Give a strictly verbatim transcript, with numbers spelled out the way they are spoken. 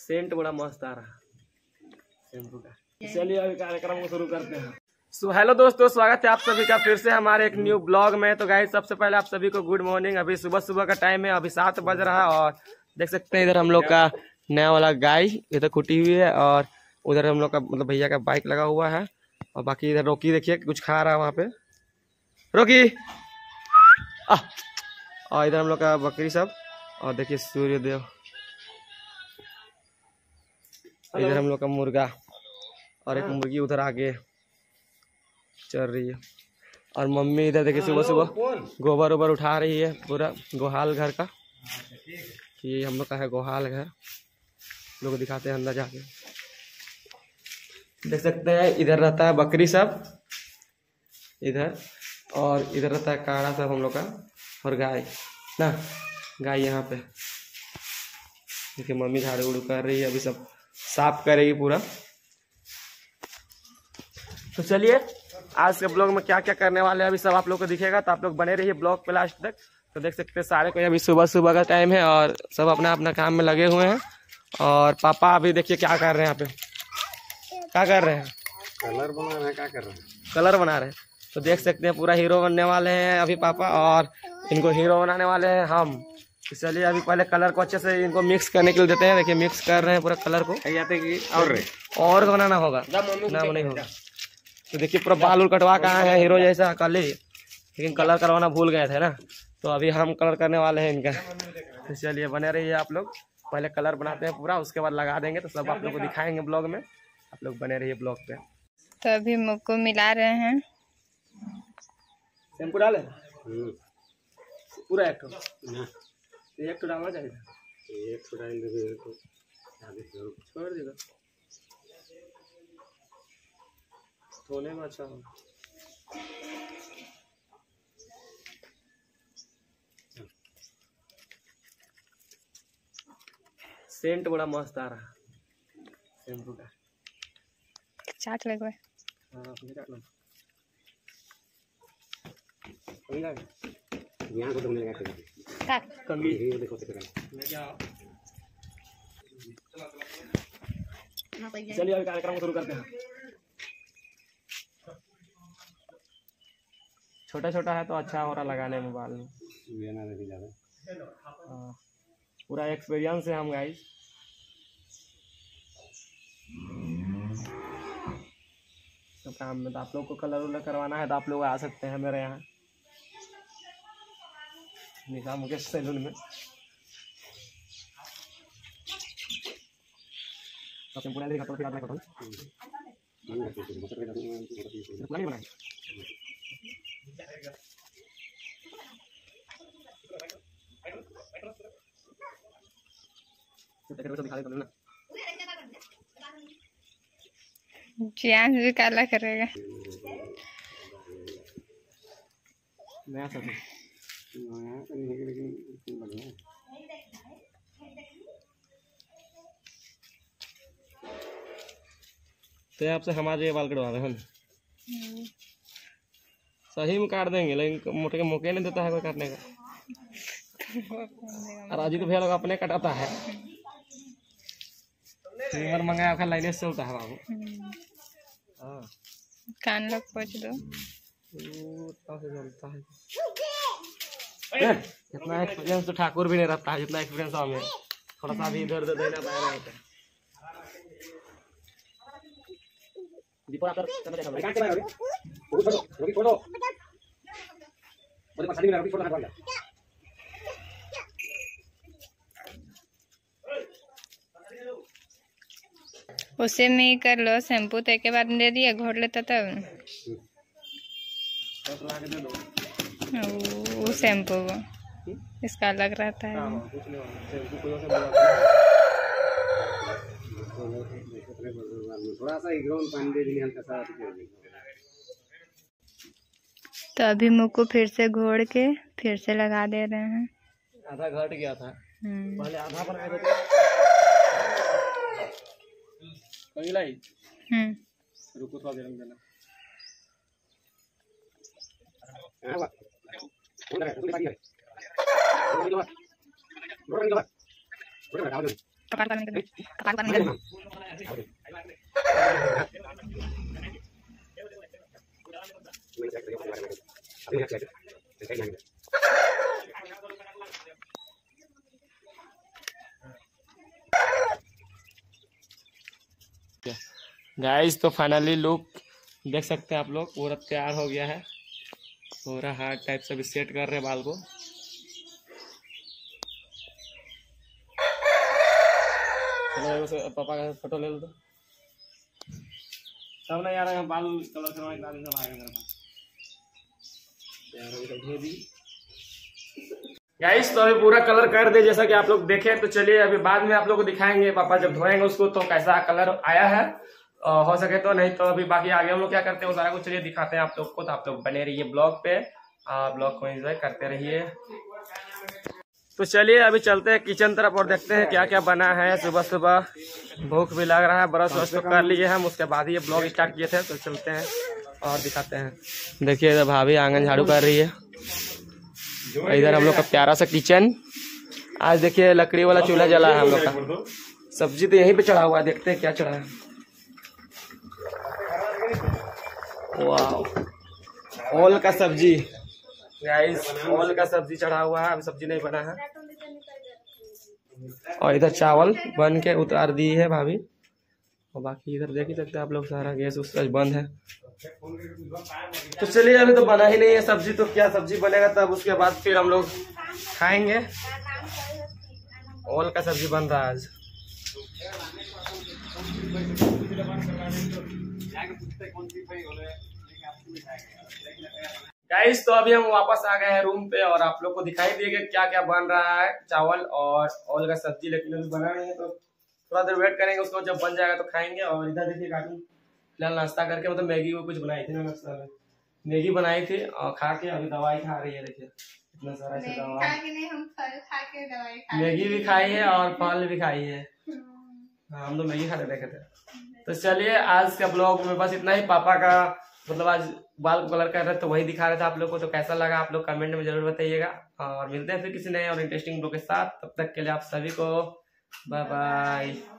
Saint बड़ा मस्त आ रहा शैम्पू का। चलिए अभी कार्यक्रम को शुरू करते हैं। सो हेलो दोस्तों, स्वागत है आप सभी का फिर से हमारे एक न्यू ब्लॉग में। तो गाइस सबसे पहले आप सभी को गुड मॉर्निंग। अभी सुबह सुबह का टाइम है, अभी सात बज रहा है और देख सकते हैं इधर हम लोग का नया वाला गाय इधर खुटी हुई है और उधर हम लोग का मतलब भैया का बाइक लगा हुआ है और बाकी इधर रोकी देखिए कुछ खा रहा है वहाँ पे रोकी आ, और इधर हम लोग का बकरी सब और देखिए सूर्यदेव, इधर हम लोग का मुर्गा और एक मुर्गी उधर आगे चल रही है और मम्मी इधर देखिए सुबह सुबह गोबर ओबर उठा रही है पूरा गोहाल घर का। ये हम लोग का है गोहाल घर, लोग दिखाते हैं अंदर जाके। देख सकते हैं इधर रहता है बकरी सब इधर और इधर रहता है काढ़ा सब हम लोग का और गाय ना गाय यहाँ पे देखिए मम्मी झाड़ू उड़ू कर रही है, अभी सब साफ करेगी पूरा। तो चलिए आज के ब्लॉग में क्या क्या करने वाले हैं अभी सब आप लोग को दिखेगा, तो आप लोग बने रहिए ब्लॉग पे लास्ट तक। तो देख सकते हैं सारे कोई अभी सुबह सुबह का टाइम है और सब अपना अपना काम में लगे हुए हैं और पापा अभी देखिए क्या कर रहे हैं यहाँ पे, क्या कर रहे हैं, कलर बना रहे हैं। क्या कर रहे हैं? कलर बना रहे हैं। तो देख सकते हैं पूरा हीरो बनने वाले हैं अभी पापा और इनको हीरो बनाने वाले हैं हम। चलिए अभी पहले कलर को अच्छे से इनको मिक्स करने के लिए देते हैं। देखिए मिक्स कर रहे हैं पूरा कलर को और और बनाना होगा ना नहीं होगा। तो देखिए पूरा बाल उल कटवा के आए हैं हीरो जैसा कल ही, लेकिन कलर करवाना भूल गए थे ना, तो अभी हम कलर करने वाले हैं इनका। तो चलिए बने रहिए आप लोग, पहले कलर बनाते हैं पूरा उसके बाद लगा देंगे, तो सब आप लोग को दिखाएंगे ब्लॉग में। आप लोग बने रहिए ब्लॉग पे। तो अभी मुख को मिला रहे हैं। शैम्पू डाले पूरा एक ठो एक ठो डालना चाहिए, एक थोड़ा इन को छोड़ देगा धोने में अच्छा हो। सेंट बड़ा मस्त आ रहा शैम्पू का। चाट लगवा हाँ अपने काट लो यहाँ को तुमने क्या कंगी ये देखो तो चलिए अभी कार्यक्रम को शुरू करते हैं। छोटा छोटा है तो अच्छा हो रहा लगाने में बाल में, हाँ पूरा एक्सपीरियंस है हम गाइस। तो काम में तो आप लोग को कलर उलर करवाना है तो आप लोग आ सकते हैं मेरे यहाँ निशा मुकेश सैलून में। तो पूरा देखा तो फिर आपने कौन नहीं बनाया जियान भी काला करेगा नया सब। तो आपसे हमारे ये बाल कटवा रहे हैं, सही में काट देंगे लेकिन मोटे के मौके नहीं देता है कोई काटने का। और अजी तो भैया लोग अपने कटाता है, ट्रिमर मंगाया खा लाइने से चलता है बाबू। हाँ कान लोग पोछ दो से चलता है। इतना एक्सपीरियंस तो ठाकुर भी नहीं रहता है जितना एक्सपीरियंस हमें, थोड़ा सा भी इधर उधर देना पाया रहा होता है। दीपा कर करना चाहिए क्या कर रहे हो फोटो रोकी फोटो बोले पानी में रोकी फोटो हटवा। उसे में कर लो शैम्पू तो के बाद दे दिया घोट लेता तब वो शैम्पू इसका अलग रहता है। थोड़ा सा ग्राउंड पानी दे देंगे हल्का सा। तो अभी मुँह को फिर से घोड़ के फिर से लगा दे रहे हैं। आधा घट गया था पहले, आधा पर आए थे कहीं लाई। हम्म रुको थोड़ा देर में देना। गाइस तो फाइनली लुक देख सकते हैं आप लोग, पूरा तैयार हो गया है, पूरा हार्ड टाइप से भी सेट कर रहे हैं बाल को। चलो पापा का फोटो ले लो तो सब ना यार, बाल कलर करवाने का सब आएगा मेरे पास यार। अभी तो धो दी गाइस, तो अभी पूरा कलर कर दे जैसा कि आप लोग देखे। तो चलिए अभी बाद में आप लोग को दिखाएंगे पापा जब धोएंगे उसको तो कैसा कलर आया है, आ, हो सके तो, नहीं तो अभी बाकी आगे हम लोग क्या करते हैं वो सारा कुछ चलिए दिखाते हैं आप लोग को। तो आप लोग बने रहिए ब्लॉग पे, ब्लॉग को एंजॉय करते रहिए। तो चलिए अभी चलते हैं किचन तरफ और देखते हैं क्या क्या बना है। सुबह सुबह भूख भी लग रहा है, ब्रश व्रश तो कर लिए हम, उसके बाद ही ये ब्लॉग स्टार्ट किए थे। तो चलते हैं और दिखाते हैं। देखिए इधर भाभी आंगन झाड़ू कर रही है, इधर हम लोग का प्यारा सा किचन। आज देखिए लकड़ी वाला चूल्हा जला है हम लोग का, सब्जी तो यहीं पे चढ़ा हुआ है, देखते हैं क्या चढ़ा है। वाह, ओल का सब्जी गाइस, ओल का सब्जी चढ़ा हुआ है, अभी सब्जी नहीं बना है। और इधर चावल बन के उतार दी है भाभी, और बाकी इधर देख ही सकते हैं आप लोग, सारा गैस उस बंद है। तो चलिए अभी तो बना ही नहीं है सब्जी, तो क्या सब्जी बनेगा तब उसके बाद फिर हम लोग खाएंगे। ओल का सब्जी बन रहा है आज। गाइस तो अभी हम वापस आ गए हैं रूम पे और आप लोग को दिखाई दिएगा क्या क्या बन रहा है, चावल और ओल का सब्जी, लेकिन अभी बना नहीं है तो थोड़ा देर वेट करेंगे, उसको जब बन जाएगा तो खाएंगे। और इधर देखिए कार्टून फिलहाल नाश्ता करके, मतलब मैगी वो कुछ बनाई थी ना नाश्ता में, मैगी बनाई थी और खा के अभी दवाई खा रही है। देखिए इतना सारा ऐसे दवाई, मैगी भी खाई है और फल भी खाई है। हाँ हम तो मैगी खाते देखे थे। तो चलिए आज का ब्लॉग में बस इतना ही। पापा का मतलब आज बाल को कलर कर रहे तो वही दिखा रहे थे आप लोग को। तो कैसा लगा आप लोग कमेंट में जरूर बताइएगा, और मिलते हैं फिर किसी नए और इंटरेस्टिंग ब्लॉग के साथ। तब तक के लिए आप सभी को बाय बाय।